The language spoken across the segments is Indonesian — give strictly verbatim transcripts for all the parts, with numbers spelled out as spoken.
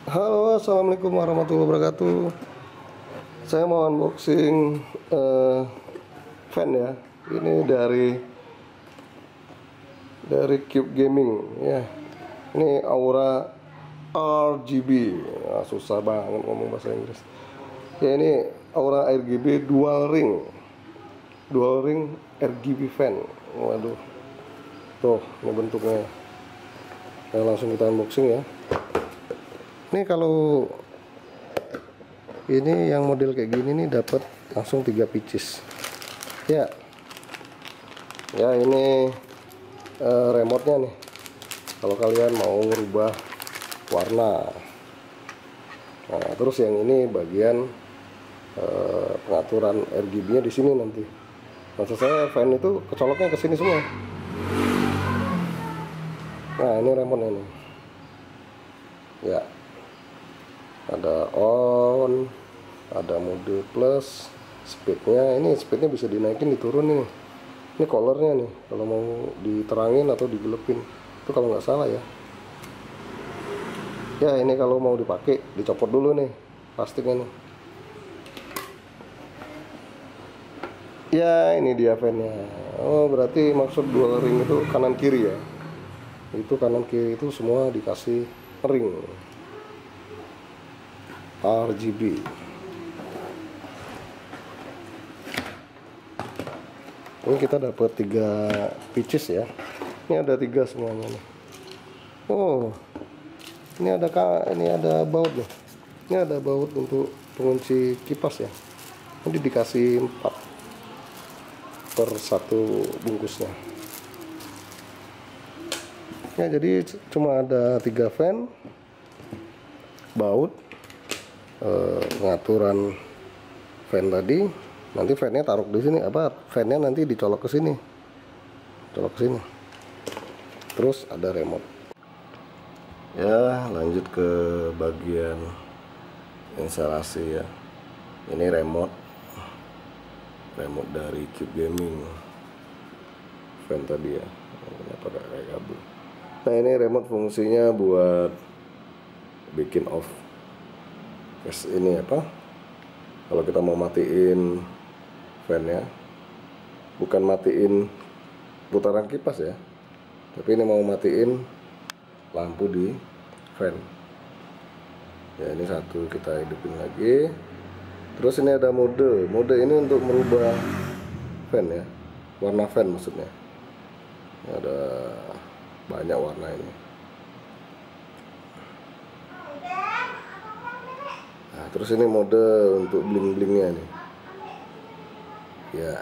Halo, assalamualaikum warahmatullahi wabarakatuh. Saya mau unboxing uh, fan ya. Ini dari dari Cube Gaming ya. Ini Aura R G B. Nah, susah banget ngomong bahasa Inggris. Ya, ini Aura R G B dual ring, dual ring R G B fan. Waduh, tuh ini bentuknya. Nah, langsung kita unboxing ya. Ini kalau ini yang model kayak gini nih dapat langsung tiga pieces ya. Ya, ini uh, remote-nya nih. Kalau kalian mau merubah warna. Nah, terus yang ini bagian uh, pengaturan R G B-nya di sini nanti. Maksud saya fan itu kecoloknya ke sini semua. Nah, ini remote-nya nih. Ya. Ada on, ada mode plus, speednya ini speednya bisa dinaikin diturunin nih. Ini colornya nih, kalau mau diterangin atau digelepin itu kalau nggak salah ya. Ya, ini kalau mau dipakai dicopot dulu nih plastiknya nih. Ya, ini dia fan-nya. Oh, berarti maksud dual ring itu kanan kiri ya. Itu kanan kiri itu semua dikasih ring R G B. Ini kita dapat tiga pieces ya. Ini ada tiga semuanya nih. Oh, ini ada ini ada baut nih. Ini ada baut untuk pengunci kipas ya. Ini dikasih empat per satu bungkusnya. Ya, jadi cuma ada tiga fan, baut, eh, pengaturan fan tadi. Nanti fan-nya taruh di sini, apa fan-nya nanti dicolok ke sini, colok ke sini. Terus ada remote. Ya, lanjut ke bagian instalasi ya. Ini remote, remote dari Cube Gaming. Fan tadi ya, kenapa gak kayak kabel. Nah, ini remote fungsinya buat bikin off. Yes, ini apa? Kalau kita mau matiin fan ya, bukan matiin putaran kipas ya, tapi ini mau matiin lampu di fan. Ya, ini satu kita hidupin lagi. Terus ini ada mode, mode ini untuk merubah fan ya, warna fan maksudnya. Ini ada banyak warna ini. Nah, terus ini mode untuk bling-blingnya nih. Ya.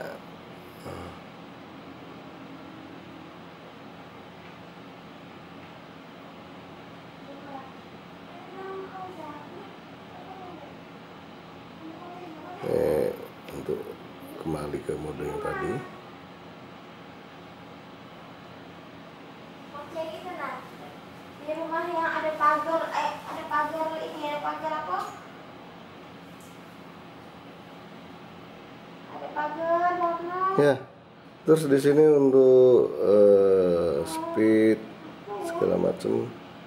Ini untuk kembali ke mode yang tadi. Di rumah yang ada pagar, eh, ada pagar ini, ada pagar apa? Ada pagar warna. Ya, terus di sini untuk uh, speed segala macam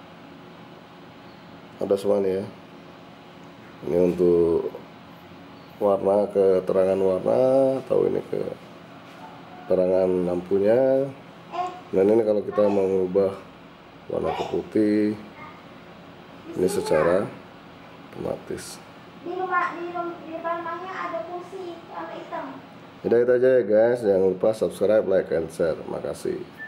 ada semua nih ya. Ini untuk warna, keterangan warna, atau ini ke terangan lampunya. Dan ini kalau kita mau mengubah warna ke putih, ini secara otomatis. Di rumah, di rumah, di rumahnya ada kursi warna hitam. Udah, itu aja ya guys, jangan lupa subscribe, like, and share. Makasih.